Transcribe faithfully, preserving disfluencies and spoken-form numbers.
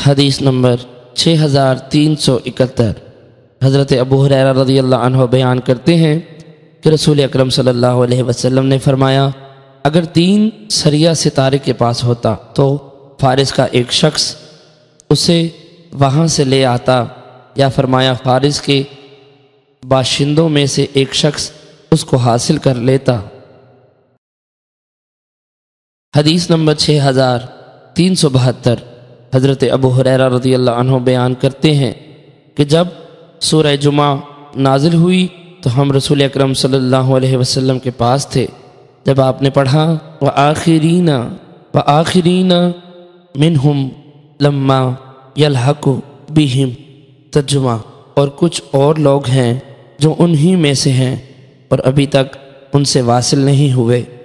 हदीस नंबर छः हज़ार तीन सौ इकहत्तर। हज़रत अबू हुरैरा रज़ियल्लाहु अन्हु बयान करते हैं कि रसूल अकरम सल्लल्लाहु अलैहि वसल्लम ने फरमाया, अगर तीन सरिया सितारे के पास होता तो फारिस का एक शख्स उसे वहाँ से ले आता, या फरमाया फारिस के बाशिंदों में से एक शख्स उसको हासिल कर लेता। हदीस नंबर छः हज़ार तीन सौ बहत्तर। हज़रत अबू हुरैरा रज़ियल्लाहु अन्हु बयान करते हैं कि जब सूरह जुमा नाजिल हुई तो हम रसूल अकरम सल्लल्लाहु अलैहि वसल्लम के पास थे। जब आपने पढ़ा व आखिरीना व आखिरीना मिनहुम लम्मा यलहकु बिहिम तर्जुमा, और कुछ और लोग हैं जो उन्हीं में से हैं और अभी तक उनसे वासिल नहीं हुए।